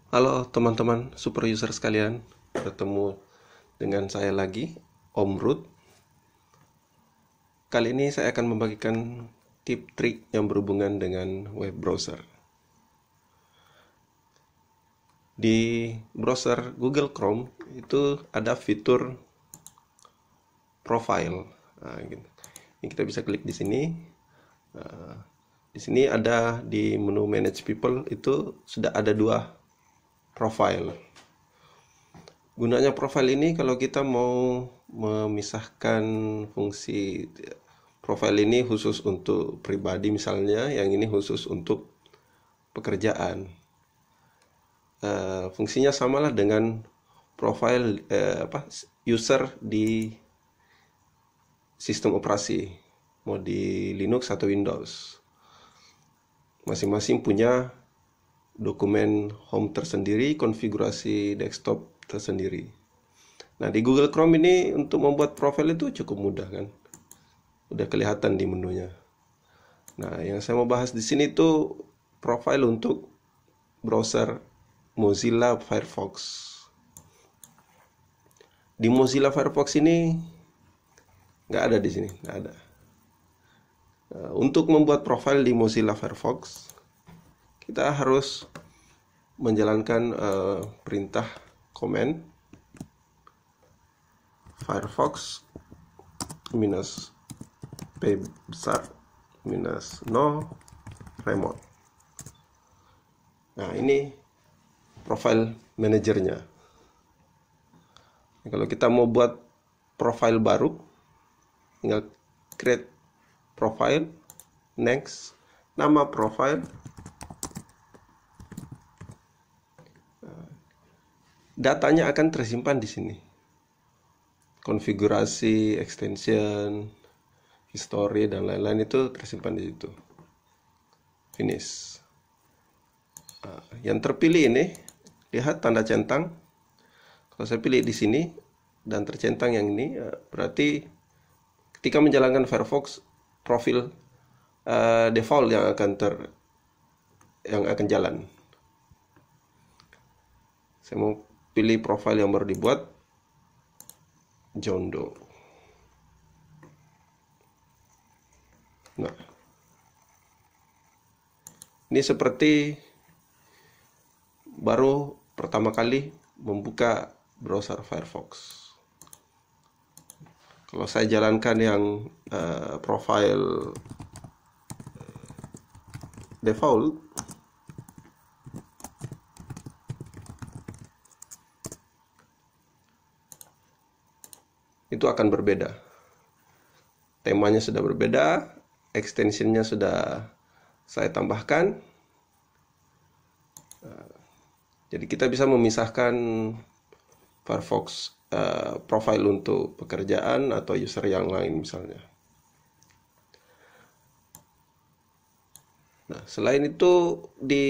Halo teman-teman super user sekalian, bertemu dengan saya lagi, Om Ruth. Kali ini saya akan membagikan tip trik yang berhubungan dengan web browser. Di browser Google Chrome itu ada fitur profile. Nah, gitu. Ini kita bisa klik di sini. Di sini ada di menu Manage People itu sudah ada 2 profile. Gunanya profile ini kalau kita mau memisahkan fungsi profile ini khusus untuk pribadi misalnya, yang ini khusus untuk pekerjaan. Fungsinya samalah dengan profile user di sistem operasi, mau di Linux atau Windows. Masing-masing punya dokumen home tersendiri, konfigurasi desktop tersendiri. Nah, di Google Chrome ini untuk membuat profil itu cukup mudah kan. Udah kelihatan di menunya. Nah, yang saya mau bahas di sini tuh profil untuk browser Mozilla Firefox. Di Mozilla Firefox ini nggak ada di sini, nggak ada. Untuk membuat profil di Mozilla Firefox, kita harus menjalankan perintah command Firefox minus P besar minus no remote. Nah, ini profile manajernya. Kalau kita mau buat profile baru, tinggal create profile, next, nama profile, datanya akan tersimpan di sini. Konfigurasi, extension, history dan lain-lain itu tersimpan di situ. Finish. Yang terpilih ini, lihat tanda centang. Kalau saya pilih di sini dan tercentang yang ini, berarti ketika menjalankan Firefox, profil default yang akan jalan. Saya mau pilih profil yang baru dibuat, John Doe. Nah, ini seperti baru pertama kali membuka browser Firefox. Kalau saya jalankan yang profile default, itu akan berbeda. Temanya sudah berbeda, extensionnya sudah saya tambahkan. Jadi kita bisa memisahkan Firefox profile untuk pekerjaan atau user yang lain misalnya. Nah, selain itu di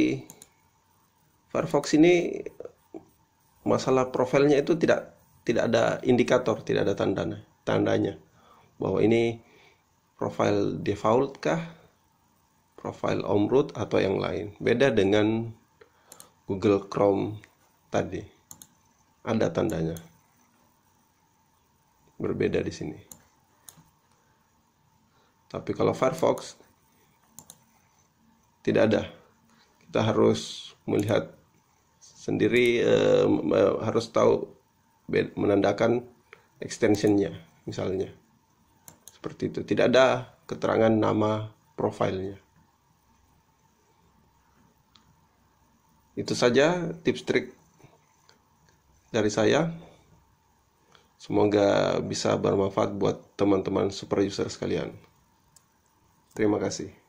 Firefox ini masalah profilnya itu tidak ada indikator, tidak ada tandanya bahwa ini profile default kah, profile Om Ruth atau yang lain. Beda dengan Google Chrome tadi, ada tandanya, berbeda di sini. Tapi kalau Firefox tidak ada. Kita harus melihat sendiri, harus tahu menandakan extensionnya misalnya. Seperti itu. Tidak ada keterangan nama profilnya. Itu saja tips trik dari saya. Semoga bisa bermanfaat buat teman-teman super user sekalian. Terima kasih.